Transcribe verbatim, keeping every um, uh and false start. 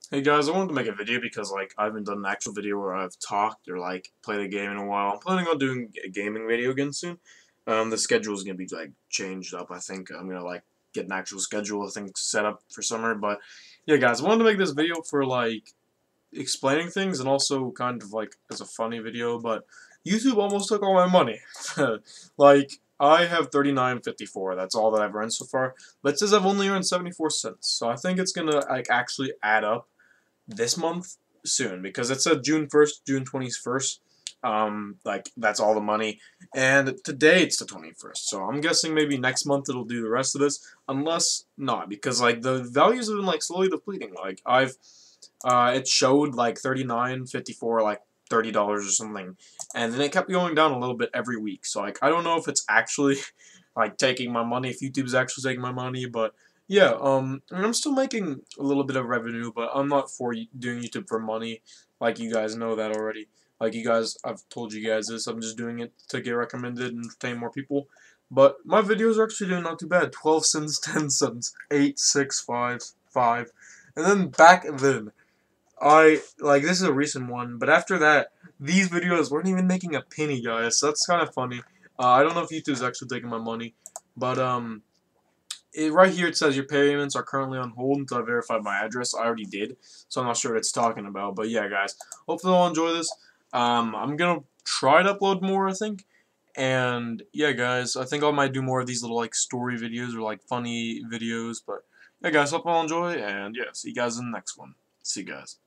Hey guys, I wanted to make a video because like I haven't done an actual video where I've talked or like played a game in a while. I'm planning on doing a gaming video again soon. Um, the schedule is gonna be like changed up. I think I'm gonna like get an actual schedule. I think set up for summer. But yeah, guys, I wanted to make this video for like explaining things and also kind of like as a funny video. But YouTube almost took all my money. Like I have thirty-nine fifty-four. That's all that I've earned so far. But it says I've only earned seventy-four cents. So I think it's gonna like actually add up this month soon because it said June first, June twenty-first. Um, like that's all the money, and today it's the twenty-first. So I'm guessing maybe next month it'll do the rest of this, unless not, because like the values have been like slowly depleting. Like I've, uh, it showed like thirty-nine fifty-four, like thirty dollars or something, and then it kept going down a little bit every week. So like I don't know if it's actually like taking my money, if YouTube's actually taking my money, but yeah, um, I mean, I'm still making a little bit of revenue, but I'm not for doing YouTube for money, like you guys know that already. Like you guys, I've told you guys this. I'm just doing it to get recommended and entertain more people. But my videos are actually doing not too bad. twelve cents, ten cents, eight, six, five, five, and then back then, I like this is a recent one. But after that, these videos weren't even making a penny, guys. So that's kind of funny. Uh, I don't know if YouTube's actually taking my money, but um it, right here it says your payments are currently on hold until I verify my address. I already did, so I'm not sure what it's talking about. But yeah, guys, hopefully you'll enjoy this. Um, I'm gonna try to upload more, I think. And yeah, guys, I think I might do more of these little like story videos or like funny videos. But yeah, guys, hope you all enjoy. And yeah, see you guys in the next one. See you guys.